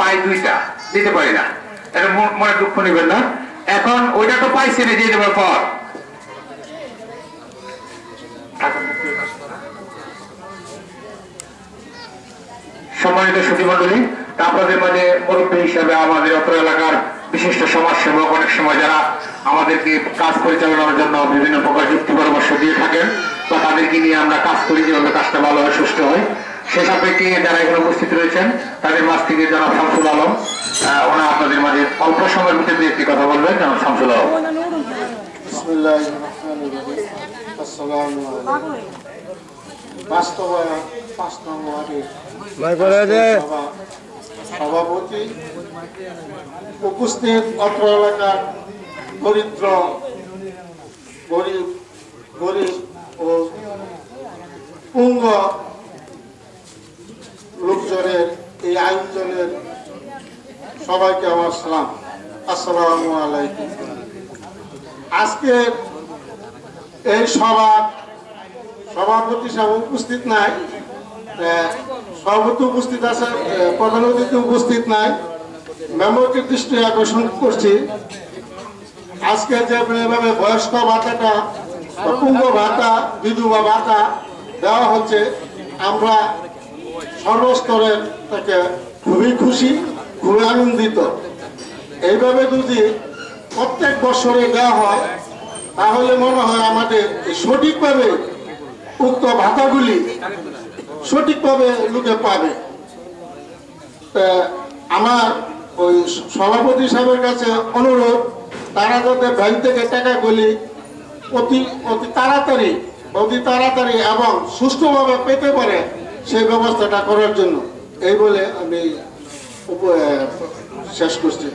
পাই দুইটা, দিতে পারি না, এটা মনে দুঃখ নেবেন না। এখন ওইটা তো পাইছি না, দিয়ে দেওয়ার পর সম্মানিত সুধীমণ্ডলী, আপনাদের মাঝে মুরব্বী হিসাবে আমাদের অত্র এলাকার বিশিষ্ট সমাজসেবক অনেক সময় যারা আমাদেরকে কাজ পরিচালনার জন্য বিভিন্ন প্রকার যুক্তি পরামর্শ দিয়ে থাকেন বা তাদেরকে নিয়ে আমরা কাজ করি যেভাবে কাজটা ভালো হয়, সুস্থ হয়, সে সাপেক্ষে যারা এখানে উপস্থিত রয়েছেন তাদের মাঝ থেকে জনাব শামসুল আলম, ওনা আপনাদের মাঝে অল্প সময়ের ভিতরে একটি কথা বলবেন। জনাব শামসুল আলম। সভাপতি, উপস্থিত অত্র এলাকার দরিদ্র, গরিব ও পুঙ্গ লোকজনের এই আয়োজনের সবাইকে আমার সালাম, আসসালামু আলাইকুম। আজকে এই সভাপতি সাহেব উপস্থিত নাই, সভাপতি উপস্থিত আছে, প্রধান অতিথি উপস্থিত নাই। মেম্বারকে দৃষ্টি আকর্ষণ করছি, আজকে যেভাবে বয়স্ক ভাতাটা, পুঙ্গ ভাতা, বিধবা ভাতা দেওয়া হচ্ছে, আমরা সর্বস্তরের থেকে খুবই খুশি, খুবই আনন্দিত। এইভাবে যদি প্রত্যেক বছরে দেওয়া হয় তাহলে মনে হয় আমাদের সঠিকভাবে উক্ত ভাতাগুলি সঠিকভাবে লোকে পাবে। আমার ওই সভাপতি সাহেবের কাছে অনুরোধ, তারা যাতে ব্যাংক থেকে টাকাগুলি অতি তাড়াতাড়ি এবং সুষ্ঠুভাবে পেতে পারে সেই ব্যবস্থাটা করার জন্য, এই বলে আমি শেষ করছি।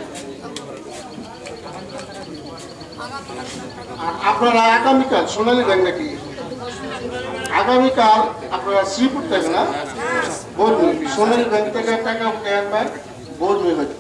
আপনারা আগামীকাল সোনালী ব্যাংক নাকি আগামীকাল আপনারা শ্রীপুর থেকে না বলবেন, সোনালী ব্যাংক থেকে টাকা উঠে আনবেন, বলবেন হচ্ছে।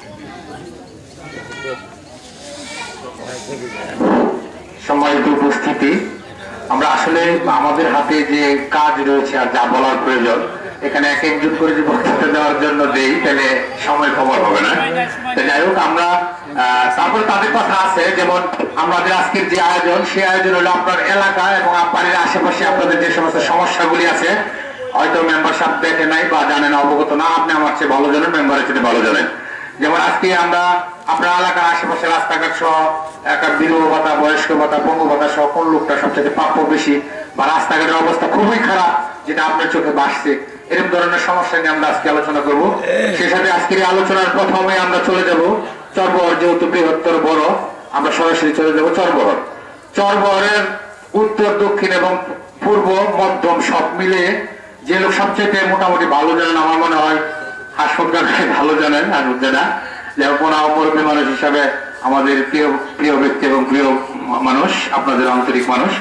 সম্মানিত উপস্থিতি, আমরা আসলে আমাদের হাতে যে কাজ রয়েছে আর যা বলার প্রয়োজন, এখানে এক একজন করে যে বক্তব্য দেওয়ার জন্য দেই তাহলে সময় খবর হবে না। যাই হোক, আমরা তারপরে তাদের কথা আছে, যেমন আমাদের আজকের যে আয়োজন, সেই আয়োজন হলো আপনার এলাকা এবং আপনার আশেপাশে আপনাদের যে সমস্ত সমস্যাগুলি আছে, হয়তো মেম্বার সাহেব দেখে নাই বা জানেন, অবগত না, আপনি আমার চেয়ে ভালো জানেন, মেম্বারের চেয়ে ভালো জানেন। যেমন আজকে আমরা আপনার এলাকার আশেপাশে রাস্তাঘাট সহ একটা বিধবা ভাতা, বয়স্ক ভাতা, পঙ্গু ভাতা সহ কোন লোকটা সবচেয়ে প্রাপ্য বেশি বা রাস্তাঘাটের অবস্থা খুবই খারাপ যেটা আপনার চোখে ভাসছে, এরকম ধরনের সমস্যা নিয়ে আমরা আজকে আলোচনা করবো। সেই সাথে আজকের আলোচনার প্রথমে আমরা চলে যাব চরবহর, যেহেতু বৃহত্তর বড়, আমরা সরাসরি চলে যাব চরবহর। চরবহরের উত্তর, দক্ষিণ এবং পূর্ব, মধ্যম সব মিলে যে লোক সবচেয়ে মোটামুটি ভালো জানেন, আমার মনে হয় হাসপাতাল ভালো জানেন, আর যারা যেমন মুরব্বী মানুষ হিসাবে আমাদের প্রিয় ব্যক্তি এবং প্রিয় মানুষ, আপনাদের আন্তরিক মানুষ।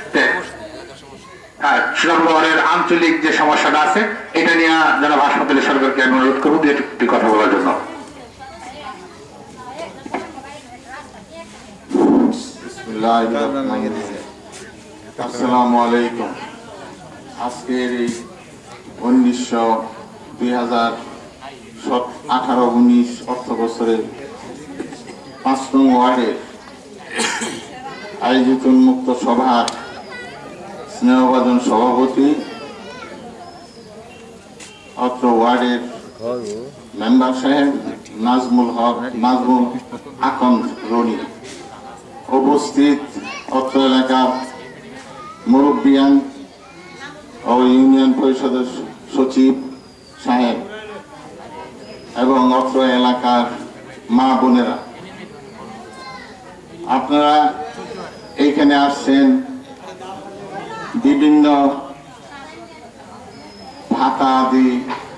চরবহরের আঞ্চলিক যে সমস্যাটা আছে, এটা নিয়ে যারা হাসপাতালের সরকারকে আমি অনুরোধ করবো দু একটি কথা বলার জন্য। আসসালামু আলাইকুম। আজকের এই 2018-19 অর্থ বছরের 5 নং ওয়ার্ডের আয়োজিত উন্মুক্ত সভার স্নেহভাজন সভাপতি, অত্র ওয়ার্ডের মেম্বার সাহেব নাজমুল আকন রনি, উপস্থিত অত্র এলাকার মুরব্বিয়ান ও ইউনিয়ন পরিষদের সচিব সাহেব এবং অত্র এলাকার মা বোনেরা, আপনারা এইখানে আসছেন বিভিন্ন ভাতা আদি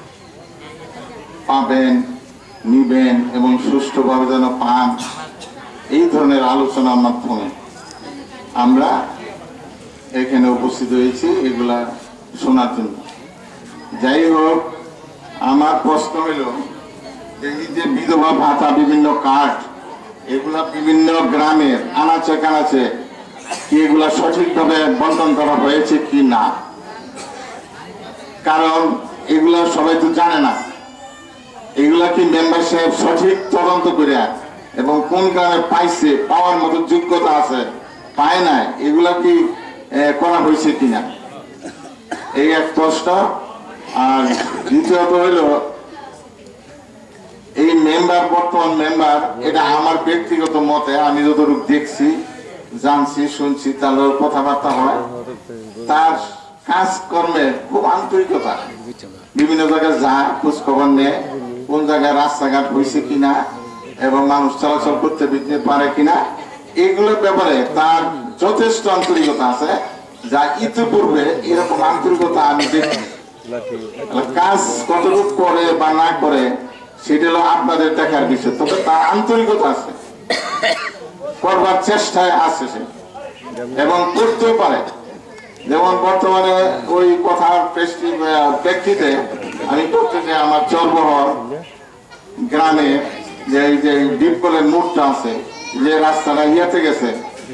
পাবেন, নিবেন এবং সুষ্ঠুভাবে যেন পান, এই ধরনের আলোচনার মাধ্যমে আমরা এখানে উপস্থিত হয়েছি এগুলা শোনার জন্য। যাই হোক, আমার প্রশ্ন হইল যে এই যে বিধবা ভাতা, বিভিন্ন কার্ড, এগুলা বিভিন্ন গ্রামের আনাচে কানাচে কি এগুলা সঠিকভাবে বন্টন করা হয়েছে কি না, কারণ এগুলা সবাই তো জানে না। এগুলা কি মেম্বার সাহেব সঠিক তদন্ত করে এবং কোন কারণে পাইছে, পাওয়ার মতো যোগ্যতা আছে, পায় নাই, এগুলা কি করা হয়েছে কিনা, এই এক প্রশ্ন। আর দ্বিতীয়ত হইল এই মেম্বার, বর্তমান মেম্বার, এটা আমার ব্যক্তিগত মতে, আমি যতটুকু দেখছি, জানছি, শুনছি, তার কথাবার্তা হয়, তার কাজকর্মে খুব আন্তরিকতা, বিভিন্ন জায়গায় যায়, খোঁজ খবর নেয়, কোন জায়গায় রাস্তাঘাট হয়েছে কিনা এবং মানুষ চলাচল করতে পারে কিনা, এগুলোর ব্যাপারে তার যথেষ্ট আন্তরিকতা আছে, যা ইতিপূর্বে এরকম আন্তরিকতা আমি দেখি। কাজ কতটুকু করে বা না করে সেটা হলো আপনাদের দেখার বিষয়, তবে তার আন্তরিকতা আছে, করবার চেষ্টায় আছে সে এবং করতেও পারে। যেমন বর্তমানে ওই কথার প্রেক্ষিতে আমি করতে চাই, আমার চরবহর গ্রামে যে এই যে ডিপকলের মোড়টা আছে, যে রাস্তাটা ইয়াতে গেছে,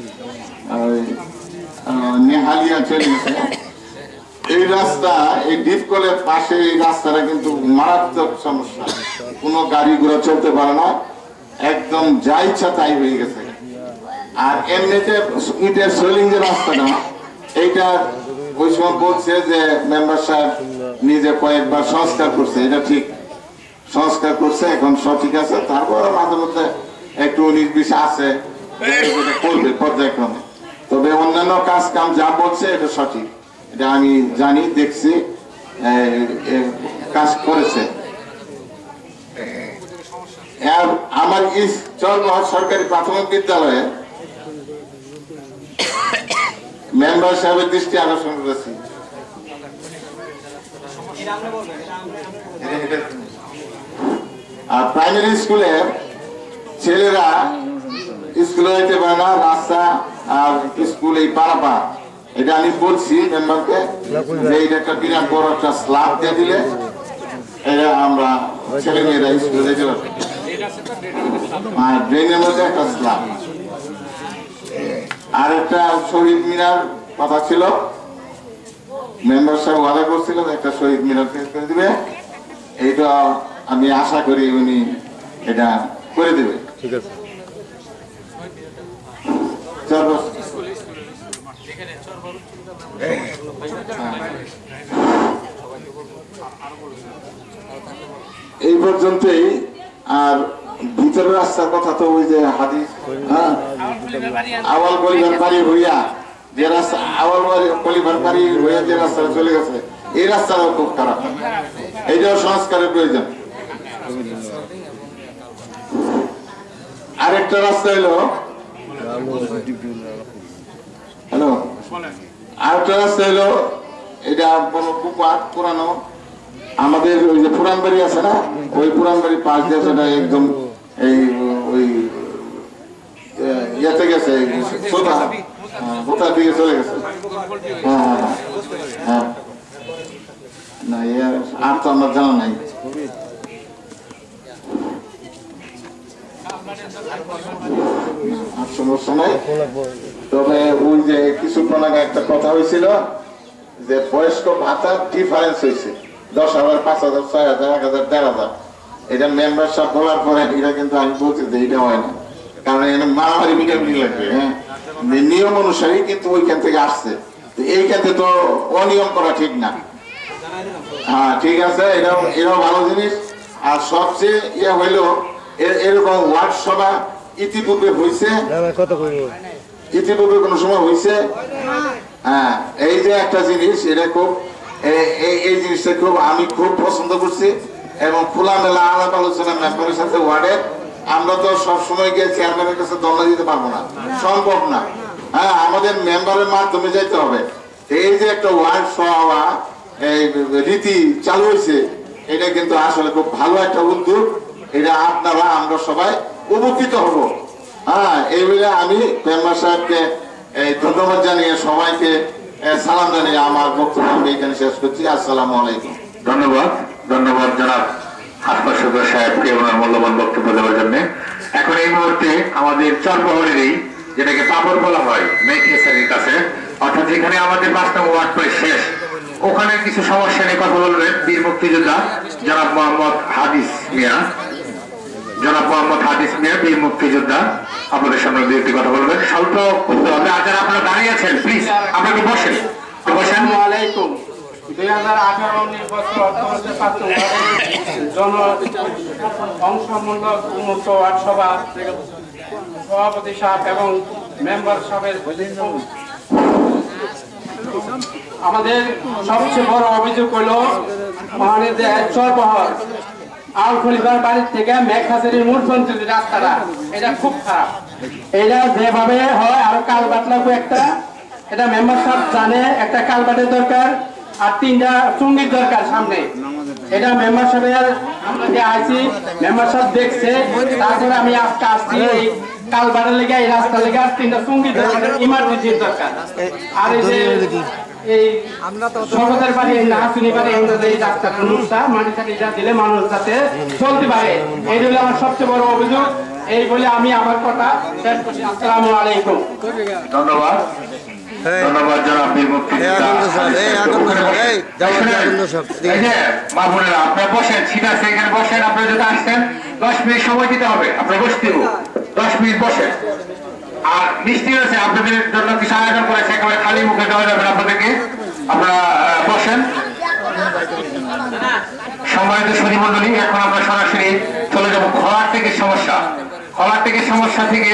নেহালিয়া চলে গেছে, এই রাস্তা, এই ডিপকলের পাশে এই রাস্তাটা কিন্তু মারাত্মক সমস্যা, কোনো গাড়ি ঘোড়া চলতে পারে না, একদম যা ইচ্ছা তাই হয়ে গেছে। আর এমনিতে ইটের সোলিং যে রাস্তাটা, এইটা ওই সময় বলছে যে মেম্বার সাহেব নিজে কয়েকবার সংস্কার করছে, এটা ঠিক সংস্কার করছে, এখন সঠিক আছে, তারপর মাঝে মধ্যে একটু 19-20 আছে, করবে পর্যায়ক্রমে। তবে অন্যান্য কাজ কাম যা বলছে এটা সঠিক, এটা আমি জানি, দেখছি, কাজ করেছে। আমার সরকারি প্রাথমিক বিদ্যালয়ে মেম্বার সাহেবের দৃষ্টি আকর্ষণ করেছি, আর প্রাইমারি স্কুলের ছেলেরা স্কুলে যেতে পারে না, রাস্তা আর স্কুল এই পারাপার, এটা আমি বলছি মেম্বারকে যে এটা একটা বিরাট বড় একটা স্ল্যাব দিয়ে দিলে এটা আমরা ছেলে মেয়েরা স্কুলে যেতে পারবো, আর ড্রেনের মধ্যে একটা স্ল্যাব। আর একটা শহীদ মিনার কথা ছিল, মেম্বার সাহেব ওয়াদা করছিল একটা শহীদ মিনার করে দিবে, এইটা আমি আশা করি উনি এটা করে দেবে। ঠিক আছে, এই পর্যন্তই। আর ভিতরের রাস্তার কথা তো ওই যে হাদিস, আওয়াল পরিবার বাড়ি হইয়া যে রাস্তা, আওয়াল পরিবার বাড়ি হইয়া যে রাস্তাটা চলে গেছে, এই রাস্তাটাও খুব খারাপ, এইটাও সংস্কারের প্রয়োজন। আরেকটা রাস্তা হলো, হ্যালো, আরেকটা রাস্তা হলো, এটা বড় কুপার পুরানো, আমাদের ওই যে পুরান বাড়ি আছে না, ওই পুরান বাড়ির পাশ দিয়ে সেটা একদম এই ওই ইয়েতে গেছে, কোথার দিকে চলে গেছে। হ্যাঁ হ্যাঁ হ্যাঁ, না আর তো আমার জানা নাই। সমস্যা নাই, তবে ওই যে কিছুক্ষণ আগে একটা কথা হয়েছিল যে বয়স্ক ভাতার ডিফারেন্স হয়েছে 10,000, 5,000, 6,000, 1,000, 1,500, এটা মেম্বার সব বলার পরে এটা কিন্তু আমি বলছি যে এটা হয় না, কারণ এখানে মারামারি মিটামিটি লাগবে। হ্যাঁ, নিয়ম অনুসারী কিন্তু ওইখান থেকে আসছে, এইখান থেকে তো অনিয়ম করা ঠিক না। হ্যাঁ ঠিক আছে, এটাও ভালো জিনিস। আর সবচেয়ে ইয়ে হইল এরকম ওয়ার্ড সভা ইতিপূর্বে হয়েছে, ইতিপূর্বে কোনো সময় হয়েছে। হ্যাঁ, এই যে একটা জিনিস, এটা খুব এই জিনিসটা খুব আমি খুব পছন্দ করছি, এবং খোলামেলা আলাপ আলোচনা মেম্বারের সাথে ওয়ার্ডের। আমরা তো সবসময় গিয়ে চেয়ারম্যানের কাছে দল দিতে পারবো না, সম্ভব না। হ্যাঁ, আমাদের মেম্বারের মাধ্যমে যাইতে হবে। এই যে একটা ওয়ার্ড সভা এই রীতি চালু হয়েছে, এটা কিন্তু আসলে খুব ভালো একটা উদ্যোগ। এটা আপনারা আমরা সবাই উপকৃত হব। হ্যাঁ, এই বলে আমি মেম্বার সাহেবকে ধন্যবাদ জানিয়ে সবাইকে সালাম জানিয়ে আমার বক্তব্য আমি এখানে শেষ করছি। আসসালামু আলাইকুম। ধন্যবাদ, ধন্যবাদ জনাব হাসপাতাল সদর সাহেবকে ওনার মূল্যবান বক্তব্য দেওয়ার জন্য। এখন এই মুহূর্তে আমাদের চরবহরেরই, যেটাকে পাপড় বলা হয়, মেঘেসারির কাছে, অর্থাৎ যেখানে আমাদের 5 নম্বর ওয়ার্ড প্রায় শেষ, ওখানে কিছু সমস্যা নিয়ে কথা বলবেন বীর মুক্তিযোদ্ধা জনাব মোহাম্মদ হাদিস মিয়া। জনাব মোহাম্মদ হাদিস মিয়া বীর মুক্তিযোদ্ধা আপনাদের সামনে দু একটি কথা বলবেন। স্বল্প করতে হবে। আর যারা আপনারা দাঁড়িয়ে আছেন প্লিজ আপনাকে বসেন। আসসালামু আলাইকুম। 2018 নির্বাচন জন অংশমূলক উন্মুক্ত ওয়ার্ড সভা সভাপতি সাহেব এবং মেম্বার সাহেবের আমাদের সবচেয়ে বড় অভিযোগ হলো আমাদের চরবহর আল খলিফার বাড়ির থেকে মেঘখাসেরির মূল পর্যন্ত রাস্তাটা এটা খুব খারাপ। এটা যেভাবে হয় আরো কালবাট লাগবে একটা, এটা মেম্বার সাহেব জানে একটা কালবাটের দরকার আর 3টা চুঙ্গির দরকার সামনে। এটা মেম্বার সাহেবের আমরা যে আইছি মেম্বার সাহেব দেখছে, তারপরে আমি আজকে আসছি এই কালবাটের লেগে এই রাস্তার লেগে আর 3টা চুঙ্গির দরকার, ইমার্জেন্সির দরকার। আর এই যে এই সরকারের বাড়ি নাহাসুনি বাড়ি এই রাস্তাটা মাটি চাটিটা দিলে মানুষ যাতে চলতে পারে, এই হলো আমার সবচেয়ে বড় অভিযোগ। এই বলে আমি আমার কথা শেষ করছি। আসসালামু আলাইকুম। ধন্যবাদ। ধন্যবাদ জনাব বীর মুক্তিযোদ্ধা। মা বোনেরা আপনারা বসেন, ঠিক আছে এখানে বসেন। আপনারা যদি আসছেন 10 মিনিট সময় দিতে হবে, আপনারা বসতে হবে 10 মিনিট বসেন। আর মিষ্টি আছে আপনাদের জন্য কিছু আয়োজন করেছে, একেবারে খালি মুখে দেওয়া যাবে আপনাদেরকে। আপনারা বসেন। সম্মানিত সুধী মন্ডলী, এখন আমরা সরাসরি চলে যাবো খোলার থেকে সমস্যা। খোলার থেকে সমস্যা থেকে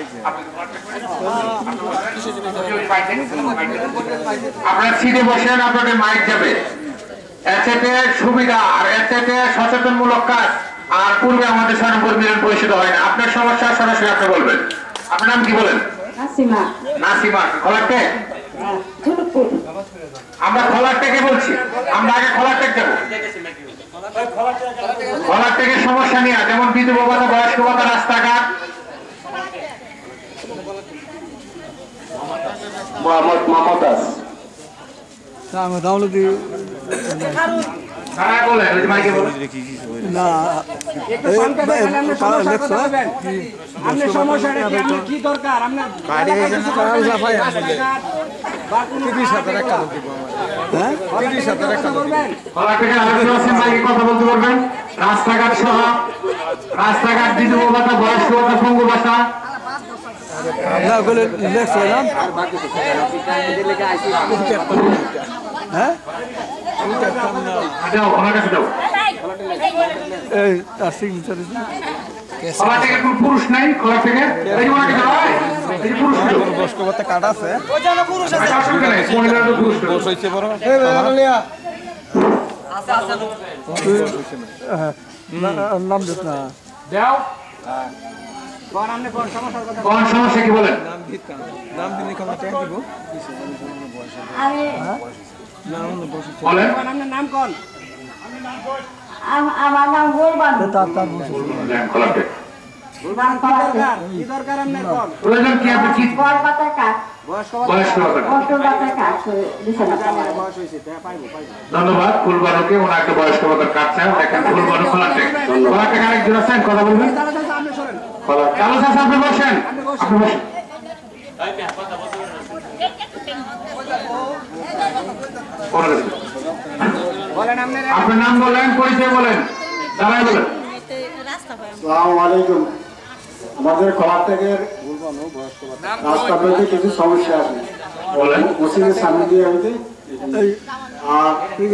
আপনারা সিটে বসেন, আপনাদের মাইক যাবে। এতে সুবিধা আর এতে সচেতনমূলক কাজ। আর পূর্বে আমাদের স্বয়ংপুর মিলন পরিষদ হয় না। আপনার সমস্যা সরাসরি আপনি বলবেন। আপনার নাম কি বলেন? নাসিমা। নাসিমা। খোলারটে? আমরা খোলারটাকে বলছি, আমরা আগে খোলারটেক যাবো। খোলারটেকের সমস্যা নিয়ে যেমন বিধবা ভাতা, বয়স্ক ভাতা, রাস্তাঘাট। মোহাম্মদ মমতাজ। বলেন ওই যে মাইকে বলেন। কি দরকার আপনার কথা বলতে পারবেন। রাস্তাঘাট সহ রাস্তাঘাট, বিধবা ভাতা, বয়স্ক ভাতা, পঙ্গু ভাতা। পুরুষ নাই খোলা থেকে কার্ড আছে নাম দিত না কোন সমস্যা কি বলেন? নাম দিলে বলেন। নাম কোন? আমার নাম গোলবান। কি দরকার আপনার কোন প্রয়োজন কি? আপনি কি বয়স পাতার কাজ, বয়স্ক ভাতা? বয়স পাতার কাজ ধন্যবাদ ফুলবানুকে। ওনাকে বয়স্ক ভাতার কাজ চাই। দেখেন ফুলবানু খোলাটেক। খোলাটেক আরেকজন আছেন, কথা বলবেন। চালু আছে, আপনি বসেন। আপনি বসেন। আপনার নাম বলেন, পরিচয় বলেন, দাঁড়ায় বলেন। আসসালামু আলাইকুম। আমাদের খোলারটেকের রাস্তা পেতে কিছু সমস্যা আছে। বলেন। মসজিদের সামনে দিয়ে হইতে আর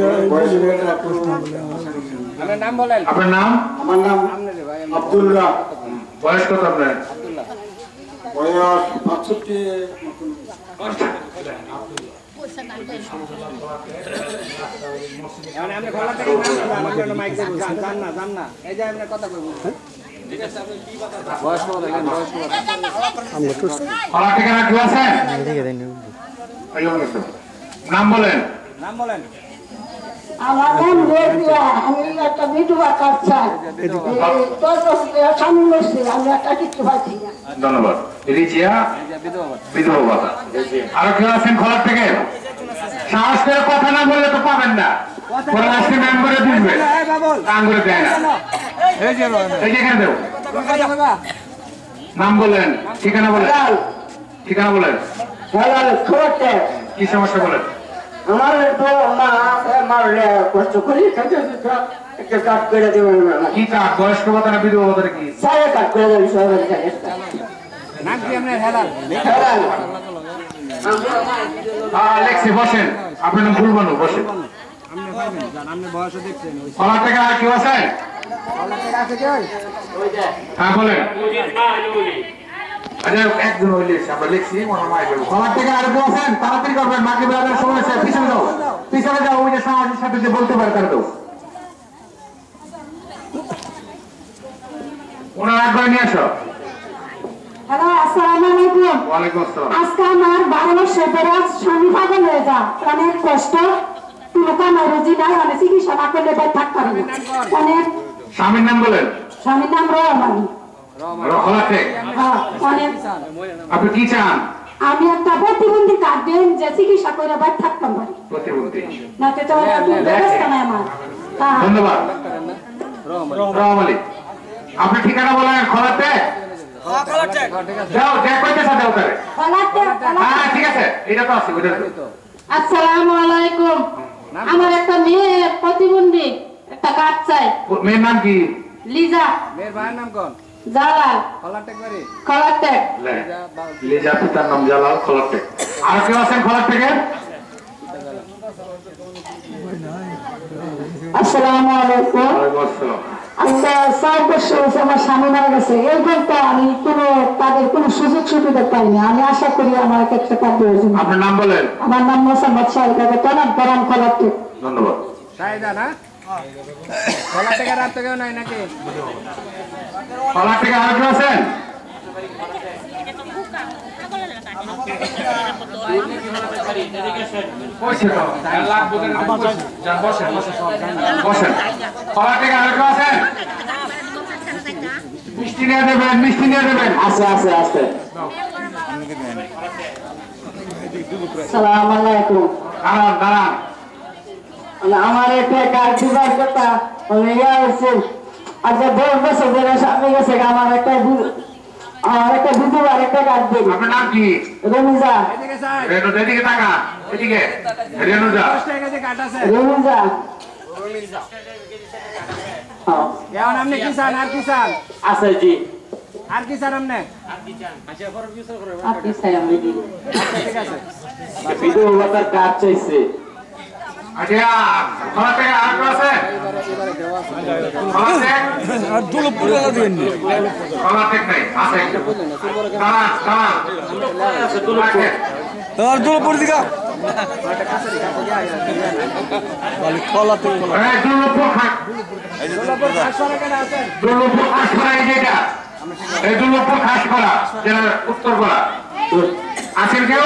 আপনার নাম বলেন। আপনার নাম? আমার নাম আব্দুল্লাহ। বয়স কত আপনার? বয়স 65 মানে আপনি খোলা থেকে আমার জন্য মাইক দেবো। জান না এই যে আপনার কথা কইব। বয়স কত দেখেন, বয়স কত? খোলা ঠিকানা কি আছে? নাম বলেন। নাম বলেন। আমার নাম রেজিয়া। আমি একটা বিধবা কাজ চাই। স্বামী বসছি, আমি একটা কিছু পাচ্ছি না। ধন্যবাদ। রিজিয়া বিধবা ভাতা। আরো কেউ আছেন খোলার থেকে? সাহস করে কথা না বললে তো পাবেন না। পরে আসলে মেম্বারে দিবে, কান করে দেয় না। এই যে এখানে দেবো। নাম বলেন, ঠিকানা বলেন। ঠিকানা বলেন। কি সমস্যা বলেন? আমার তো মা মারলে কষ্ট করি খাইতে একটা কাট করে দেবেন না কি কাজ বয়স্ক ভাতা না বিধবা ভাতা কি সারা কাট করে দেবেন সবাই জানে নাম কি আপনার হেলাল? হ্যাঁ লেখছি বসেন আপনার নাম ভুলবানু বসেন আপনি বয়স দেখছেন কলার থেকে আর কেউ আছেন হ্যাঁ বলেন আচ্ছা একজন হইলে আমরা লিখছি মনে হয় কলার থেকে আর কেউ আছেন তাড়াতাড়ি করবেন মাকে বেড়ানোর সময় আছে পিছনে যাও ওই যে সমাজের সাথে যে বলতে পারে তার দাও ওনার একবার নিয়ে আসো হ্যালো আসসালামু আলাইকুম ওয়ালাইকুম আসসালাম আজকে আমার 12 বছর ধরে স্বামী পাগল হয়ে যা অনেক কষ্ট কোনো কামাই রুজি নাই অনেক চিকিৎসা না করলে বাড়ি থাকতে পারি না অনেক স্বামীর নাম বলেন স্বামীর নাম রহমান রহলাতে হ্যাঁ অনেক আপনি কি চান আমি একটা প্রতিবন্ধী কার্ড দেন যে চিকিৎসা করে বাড়ি থাকতাম পারি প্রতিবন্ধী না তো ব্যবস্থা নাই আমার হ্যাঁ ধন্যবাদ রহম আলী আপনি ঠিকানা বলেন খোলাতে যাও দেখ কইতেছে দাও করে হ্যাঁ ঠিক আছে এটা তো আছে ওইটা তো আসসালামু আলাইকুম আমার একটা মেয়ে প্রতিবন্ধী একটা কার্ড চাই মেয়ের নাম কি লিজা মেয়ের ভাইয়ের নাম কোন? জালাল কলারটেক বাড়ি। কলারটেক লিজা পিতার নাম জালাল খোলাতে আর কেউ আছেন খোলার থেকে আসসালামু আলাইকুম ওয়ালাইকুম আসসালাম আজকে 4 বছর হয়েছে আমার স্বামী মারা গেছে এই বলতে আমি তাদের কোনো সুযোগ সুবিধা পাইনি আমি আশা করি আমার একটা কার্ড দেওয়ার জন্য আপনার নাম বলেন আমার নাম মোসাম্মদ শাহিদ টনাক বরাম কলারটেক ধন্যবাদ শাহিদা না? কলারটেকের আর তো কেউ নাই নাকি? খোলার থেকে আর কেউ আছেন বসেন খোলার থেকে আর কেউ আছেন মিষ্টি নিয়ে দেবেন আছে সালাম আলাইকুম দাঁড়ান আমার একটা কার্ড দিবার কথা আমি গেছি আচ্ছা 10 বছর ধরে স্বামী গেছে আমার একটা বিধবার একটা কার্ড দিন আপনার নাম কি রমিজা এদিকে স্যার। রেনু এদিকে তাকা এদিকে রেনুজা 10 টাকা দিয়ে কাট আছে। রমিজা এখন আপনি কি চান আর কি চান? আছে জি আর কি চান আপনি? আপনি চাই আমি দিই আচ্ছা, ঠিক আছে। বিধবার কার্ড চাইছে আচ্ছা খোলা থেকে আর কেউ আছে খোলা থেকে আর দুলপুর দিন খোলা থেকে নাই আছে দাঁড়ান আর দুলপুর দিকা কলাতে এই দুর্লভপুর খাট দুর্গাপুর খাসপাড়া কেন আছেন? দুর্লভপুর খাস করা এই যেটা এই দুর্লভপুর খাস করা যেটা উত্তর করা আছেন কেউ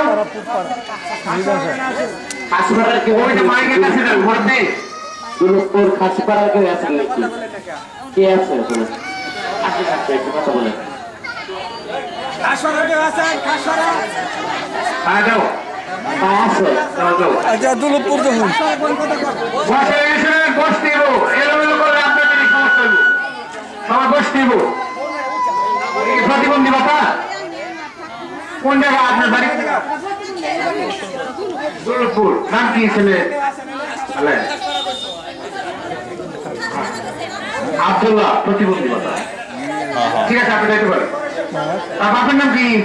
হাসপাতাল কে ওই যে মাইকের কাছে যান ভর্তি দুলপুর হাসপাতাল কে আছে নাকি কে আছে কথা বলে খাসপাড়া কেউ আছেন? খাসপাড়া? হ্যাঁ যাও আছে যাও আচ্ছা দুলপুর দেখুন বসে এসে বসতে হবো এলোমেলো করে আপনাদের এই সমস্যা হইব সবাই বসতে হবো প্রতিবন্ধী ভাতা কোন জায়গা আপনার বাড়ি দুর্লভপুর নাম কি ছেলে আব্দুল্লাহ প্রতিবন্ধী ভাতা ঠিক আছে আপনি যাইতে পারেন তার বাপের নাম কি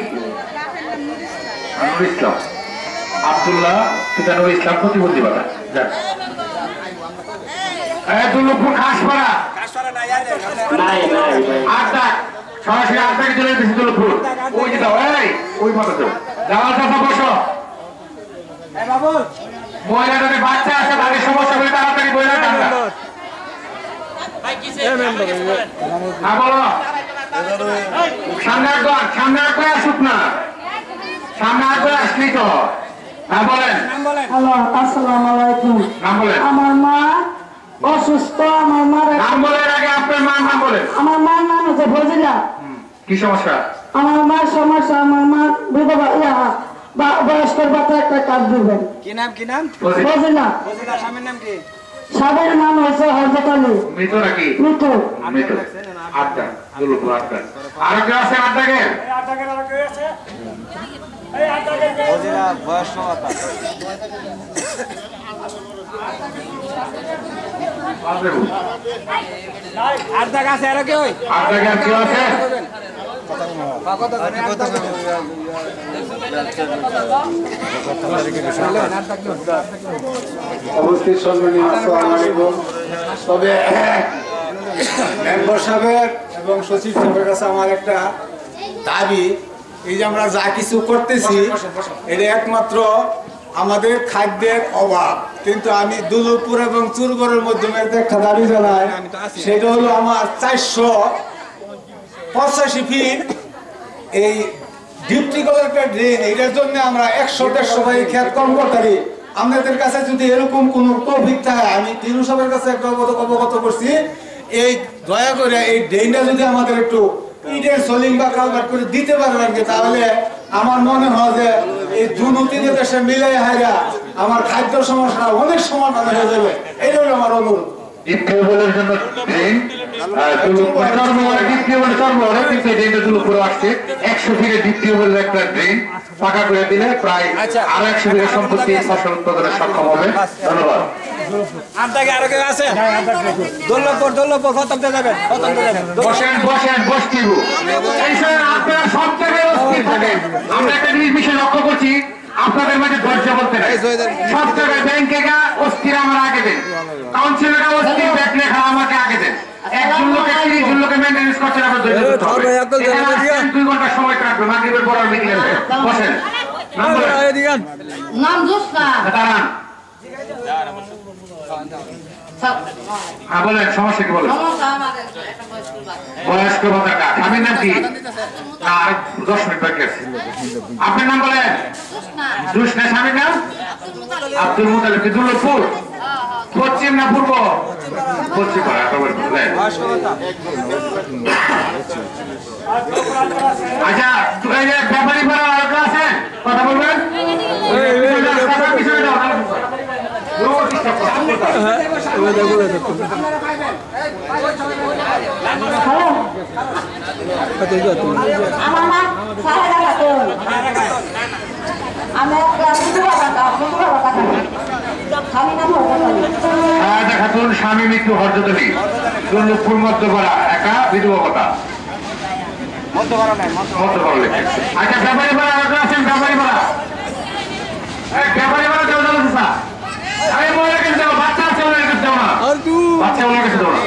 নুরুল ইসলাম আব্দুল্লাহ পিতা নুরুল ইসলাম প্রতিবন্ধী ভাতা যান দুর্লভপুর খাসপাড়া নাই আটটা সরাসরি আটটাকে চলে যেতেছি দুর্লভপুর ওই যে দাও ওই মতো দাও যাওয়ার কথা বসো এই বাবুল, মহিলা যদি বাচ্চা আছে তাদের সমস্যা হলে তাড়াতাড়ি বইলা টাকা হ্যাঁ বলো সামনে একবার আসুক না সামনে একবার আসলি তো হ্যাঁ বলেন নাম বলেন। হ্যালো আসসালামু আলাইকুম নাম বলেন আমার মা অসুস্থ আমার মার নাম বলেন আগে আপনার মার নাম বলেন আমার মার নাম হচ্ছে ফজিলা কি সমস্যা আমার মার সমস্যা আমার মা বিধবা বয়স্কর বাচ্চা একটা কাজ দিবেন কি নাম কি নাম? ফজিলা ফজিলা। স্বামীর নাম কি? সাবের নাম হচ্ছে হজরত আলী মৃত নাকি মৃত্যু মৃত আটটা দুর্লভপুর আটটা আর কেউ আছে আটটাকে এই 8 টাকার আর কেউ আছে? বয়স্ক ভাতা আর জায়গা আছে আর কেউ আর জায়গা কেউ আছে? অবস্থিত সম্মানীয় আসসালামু আলাইকুম। তবে মেম্বার সাহেবের এবং সচিব সাহেবের কাছে আমার একটা দাবি, এই যে আমরা যা কিছু করতেছি এটা একমাত্র আমাদের খাদ্যের অভাব, কিন্তু আমি দুলুপুর এবং চুরগড়ের মাধ্যমে একটা দাবি জানাই, সেটা হলো আমার 485 ফিট এই ডিপটি কলেক্টর ড্রেন, এটার জন্য আমরা 100-150 ভাই খেত কম করতে। আপনাদের কাছে যদি এরকম কোন তৌফিক থাকে, আমি তিনু সাহেবের কাছে একটা অবগত করছি, এই দয়া করে এই ড্রেনটা যদি আমাদের একটু ইটের সোলিং বা কালভার্ট করে দিতে পারেন আর কি, তাহলে আমার মনে হয় যে এই দুর্নীতি দেশে মিলে হাইরা আমার খাদ্য সমস্যা অনেক সমাধান হয়ে যাবে। এই হলো আমার অনুরোধ। ডিপটিউবওয়েলের জন্য ড্রেন আসছে 100 ফিটে ডিপটিউবওয়েলের একটা ড্রেন পাকা করে দিলে প্রায় আরো 100 ফিটের সম্পত্তি ফসল উৎপাদনে সক্ষম হবে। ধন্যবাদ। আরো কেউ আছে? দোল্লাপুর খতম দিয়ে যাবেন, বসেন বসতিব আপনারা সব জায়গায় অস্থির থাকেন। আমরা একটা জিনিস বিষয় লক্ষ্য করছি, আপনাদের মাঝে ধৈর্য বলতে নাই। সব জায়গায় ব্যাংকে অস্থির আমার আগে দেন, কাউন্সিলররা অস্থির ব্যাংক লেখা আমাকে আগে দেন। একজন লোকে 30 জন লোকে মেইনটেনেন্স করছেন, আপনার ধৈর্য ধরতে হবে। 2 ঘন্টা সময় রাখবে, মাগরিবের পর আর মিটিং আছে। বসেন। নাম জোসনা। দাঁড়ান। হ্যাঁ বলেন, সমস্যা কি বলেন? বয়স্ক ভাতা কার্ড, স্বামীর নাম কি? আর 10 মিনিট বাকি আছে। আপনার নাম বলেন? জোসনা। স্বামীর নাম? আব্দুল মুতালিব। দুলপুর পশ্চিম না পূর্ব? পশ্চিম। আচ্ছা, ব্যাপারী ভাড়া আর আছে কথা বলবেন? আমার নাম সাহেদা খাতুন। আমি সাহেদা খাতুন, স্বামী মৃত্যু হরজতলি, দুর্লভপুর মধ্যপাড়া, একা বিধবা ভাতা। আচ্ছা, ব্যাপারী ভাড়া আর আছেন? ব্যাপারী ভাড়া কেউ জানো? আমি মনে রেখে দেবো, বাচ্চা আছে ওনার কাছে দেবো না, বাচ্চা ওনার কাছে দেবো না।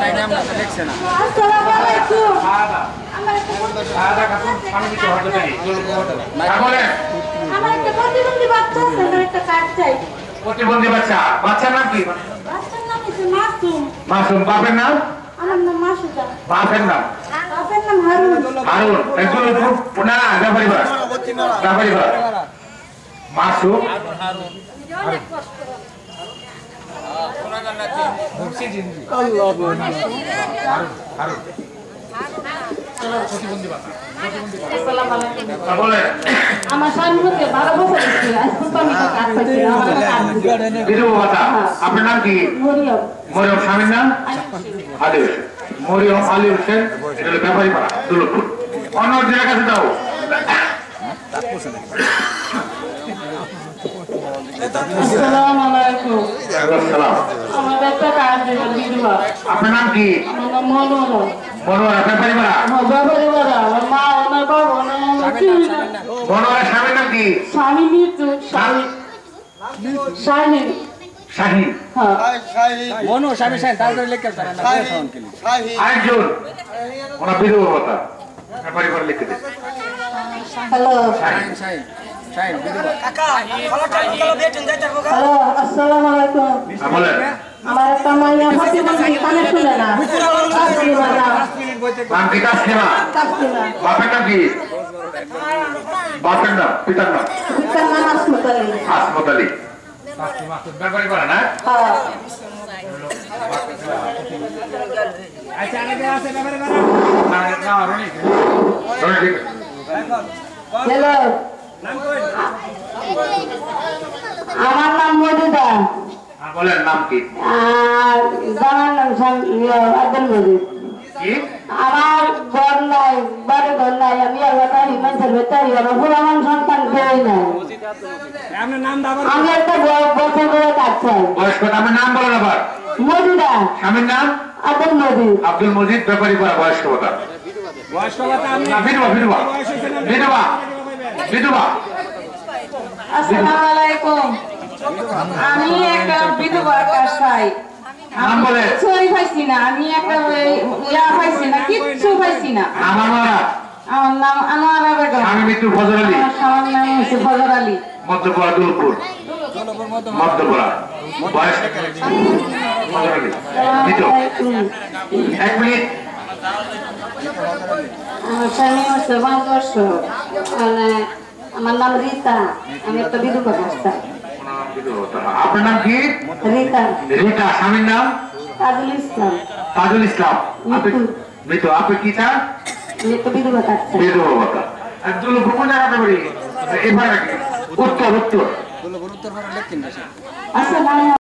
আমার একটা প্রতিবন্ধী বাচ্চা আছে, আমার একটা কার্ড চাই। প্রতিবন্ধী বাচ্চা? বাচ্চার নাম কি? বাচ্চার নাম হচ্ছে মাসুম। মাসুম। বাপের নাম? আমার নাম মাসুদা। বাপের নাম? বাপের নাম হারুন। হারুন। একজন না ব্যাপারী ভাড়া, ব্যাপারী ভাড়া মাসুম। আমার স্বামী হচ্ছে 12 বছর হচ্ছে, আজ পর্যন্ত আমি একটা কার্ড পাইছি না, আমার একটা কার্ড দিবে। বিধবা ভাতা। আপনার নাম কি? মরিয়ম। মরিয়ম। স্বামীর নাম? আলী হোসেন। মরিয়ম আলী হোসেন, এটা হলো ব্যাপারী ভাড়া, দুলপুর। অন্য জেলার কাছে দাও। আসসালামু আলাইকুম। আসসালাম। আমার একটা কার্ড দিবে বিধবা। আপনার নাম কি? আমার নাম মনোরা। মনোয়ারা। ব্যাপারী ভাড়া? আমার ব্যাপারী বাড়া, আমার মা, আমার বাবা, আমার মনোয়ারা। স্বামীর নাম কি? স্বামী মৃত্যু। শাহিন। শাহিন। হ্যাঁ। আরেকজন ওনার বিধবা ভাতা, ব্যাপারী ভাড়া লিখে দিন। হ্যালো হ্যালো, আসসালামু আলাইকুম। বলেন। আমার একটা মাইয়া প্রতিবন্ধী, কানে শুনে না। তাসলিমা নাম। নাম কি? তাসলিমা। তাসলিমা। বাপের নাম কি? বাপের নাম? পিতার নাম? পিতার নাম আসমত আলী। আসমত আলী। ব্যাপারী ভাড়া না? হ্যাঁ। হ্যালো, আমার নাম মজুদা। বলেন নাম কি? আর জানার নাম আব্দুল মজিদ। কি? আমার ঘর নাই, বাড়ি ঘর নাই, আমি আল্লাহ তারি মানুষের ভেতরি, আমার পুরামান সন্তান দেয় নাই। আপনার নাম দাবার আমি একটা বছর করে কাজ চাই। বয়স কত? আমার নাম বলেন আবার। মজিদা স্বামীর নাম আব্দুল মজিদ। আব্দুল মজিদ। ব্যাপারী করা। বয়স কত? বয়স কত আপনি না, বিধবা বিধবা বিধবা বিধবা। আসসালামু আলাইকুম। আমি একটা বিধবার কাজ চাই। নাম বলে। কিছুই পাইছি না, আমি একটা ইয়া পাইছি না, কিচ্ছু পাইছি না। আমার মারা। আমার নাম আনোয়ারা বেগম। স্বামী মৃত্যু ফজর আলী। আমার স্বামীর নাম হচ্ছে ফজর আলী। মধ্যপুরা দুলপুর। মধ্যপুরা। বয়স ফজর আলী। মৃত। 1 মিনিট। আমার স্বামী হচ্ছে 5 বছর। মানে আমার নাম রীতা। আমি একটা বিধবা কাজ চাই। আপনার নাম কি? রীতা রীতা। স্বামীর নাম? তাজুল ইসলাম। তাজুল ইসলাম। আপনি মৃত। আপনি কি চান? আমি একটা বিধবা কাজ চাই। বিধবা ভাতা। আর দুলপুর কোন জায়গাতে বাড়ি? এবার উত্তর উত্তর। আসসালামু